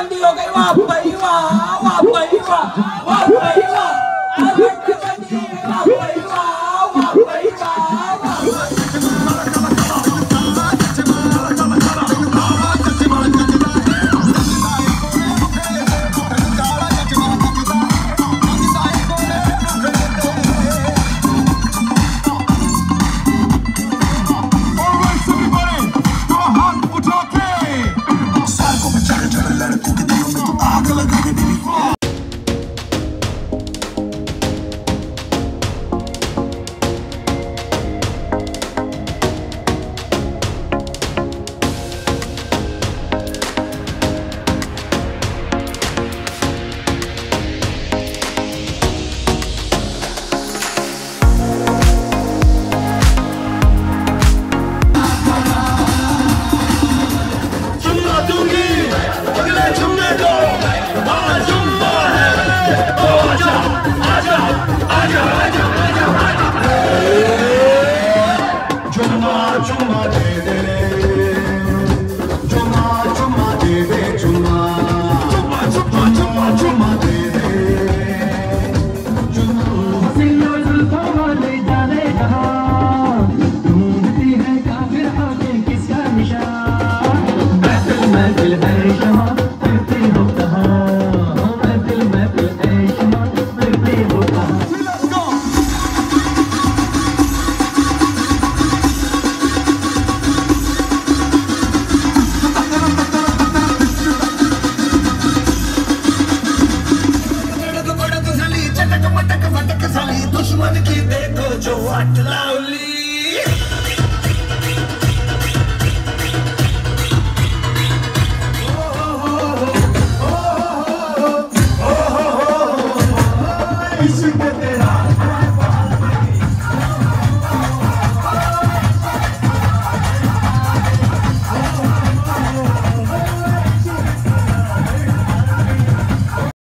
बंदी हो गई। वाह भाई वाह, वाह भाई वाह, वाह भाई वाह, बंदी बंदी हो गई। वाह भाई वाह, वाह भाई वाह, वाह। दुश्मन की देखो जो वाट